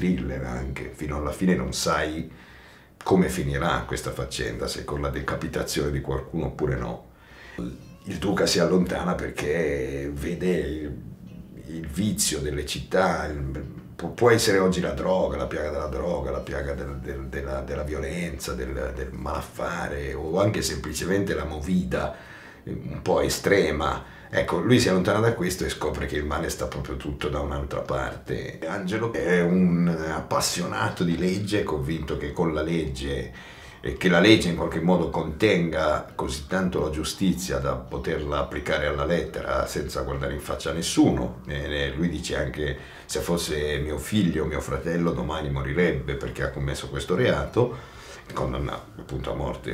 thriller anche, fino alla fine non sai come finirà questa faccenda, se con la decapitazione di qualcuno oppure no. Il duca si allontana perché vede il vizio delle città, può essere oggi la droga, la piaga della droga, la piaga della violenza, del malaffare, o anche semplicemente la movida un po' estrema. Ecco, lui si allontana da questo e scopre che il male sta proprio tutto da un'altra parte. Angelo è un appassionato di legge, convinto che con la legge, che la legge in qualche modo contenga così tanto la giustizia da poterla applicare alla lettera senza guardare in faccia a nessuno. Lui dice anche: se fosse mio figlio o mio fratello domani morirebbe perché ha commesso questo reato, condanna appunto a morte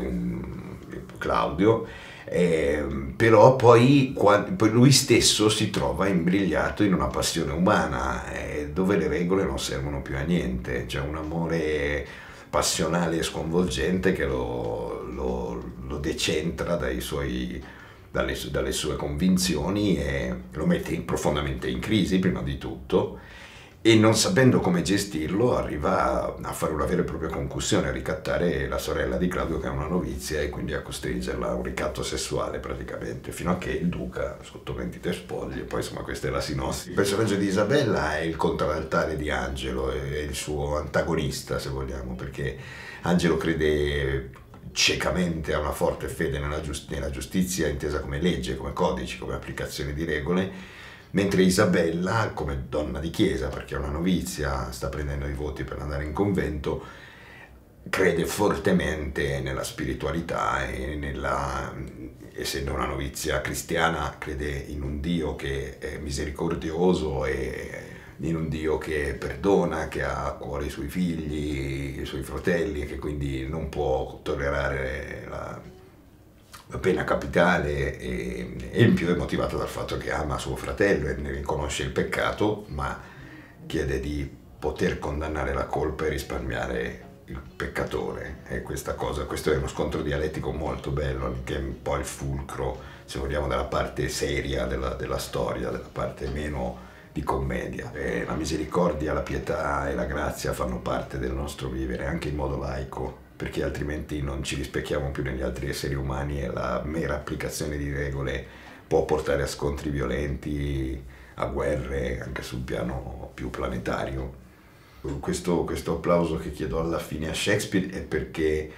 Claudio. Però poi lui stesso si trova imbrigliato in una passione umana dove le regole non servono più a niente, c'è un amore passionale e sconvolgente che lo decentra dalle sue convinzioni e lo mette profondamente in crisi prima di tutto, e non sapendo come gestirlo arriva a fare una vera e propria concussione, a ricattare la sorella di Claudio che è una novizia e quindi a costringerla a un ricatto sessuale praticamente, fino a che il duca, sotto mentite spoglie, poi insomma questa è la sinossi. Il personaggio di Isabella è il contraltare di Angelo, è il suo antagonista se vogliamo, perché Angelo crede ciecamente, ha una forte fede nella giustizia intesa come legge, come codici, come applicazione di regole, mentre Isabella, come donna di chiesa, perché è una novizia, sta prendendo i voti per andare in convento, crede fortemente nella spiritualità e essendo una novizia cristiana, crede in un Dio che è misericordioso e in un Dio che perdona, che ha a cuore i suoi figli, i suoi fratelli, e che quindi non può tollerare la pena capitale, e in più è motivato dal fatto che ama suo fratello e ne riconosce il peccato, ma chiede di poter condannare la colpa e risparmiare il peccatore. E questo è uno scontro dialettico molto bello, che è un po' il fulcro, se vogliamo, della parte seria della storia, della parte meno di commedia. La misericordia, la pietà e la grazia fanno parte del nostro vivere anche in modo laico, perché altrimenti non ci rispecchiamo più negli altri esseri umani e la mera applicazione di regole può portare a scontri violenti, a guerre, anche sul piano più planetario. Questo applauso che chiedo alla fine a Shakespeare è perché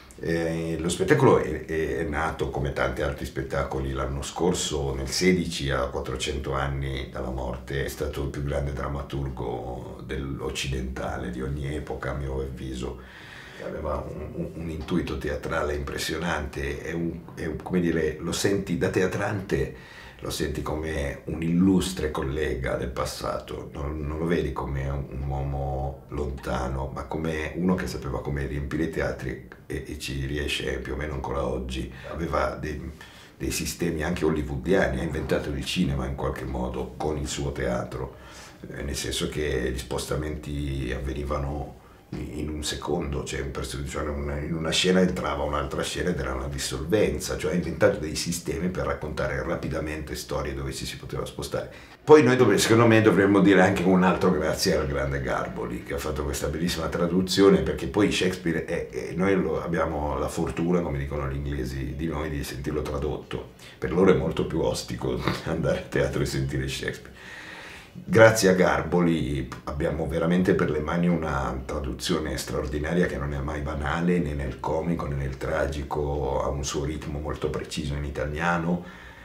lo spettacolo è nato, come tanti altri spettacoli, l'anno scorso, nel 16, a 400 anni dalla morte. È stato il più grande drammaturgo occidentale di ogni epoca, a mio avviso. Aveva un intuito teatrale impressionante, come dire, lo senti da teatrante, lo senti come un illustre collega del passato, non lo vedi come un uomo lontano, ma come uno che sapeva come riempire i teatri e ci riesce più o meno ancora oggi. Aveva dei sistemi anche hollywoodiani, ha inventato il cinema in qualche modo con il suo teatro, nel senso che gli spostamenti avvenivano in un secondo, cioè in una scena entrava un'altra scena ed era una dissolvenza, cioè ha inventato dei sistemi per raccontare rapidamente storie dove ci si poteva spostare. Poi noi secondo me dovremmo dire anche un altro grazie al grande Garboli, che ha fatto questa bellissima traduzione, perché poi Shakespeare noi abbiamo la fortuna, come dicono gli inglesi di noi, di sentirlo tradotto. Per loro è molto più ostico andare a teatro e sentire Shakespeare. Grazie a Garboli abbiamo veramente per le mani una traduzione straordinaria che non è mai banale né nel comico né nel tragico, ha un suo ritmo molto preciso in italiano,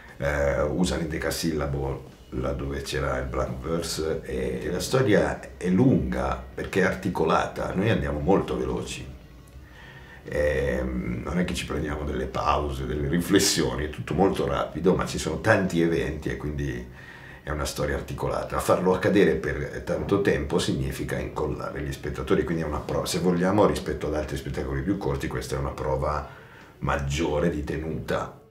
usa l'endecasillabo laddove c'era il blank verse, e la storia è lunga perché è articolata, noi andiamo molto veloci. Non è che ci prendiamo delle pause, delle riflessioni, è tutto molto rapido, ma ci sono tanti eventi e quindi è una storia articolata. Farlo accadere per tanto tempo significa incollare gli spettatori, quindi è una prova, se vogliamo, rispetto ad altri spettacoli più corti, questa è una prova maggiore di tenuta.